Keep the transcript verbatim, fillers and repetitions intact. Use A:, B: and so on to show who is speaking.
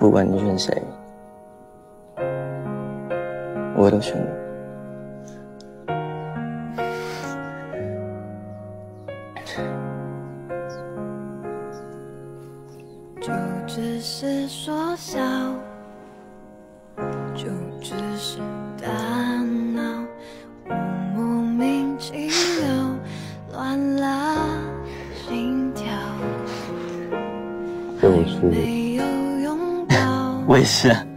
A: 不管你选谁，我都选你。
B: 就只是说笑，就只是打闹，我莫名其妙乱了心跳，
A: 对我出，
B: 没有拥抱。
A: 我也是。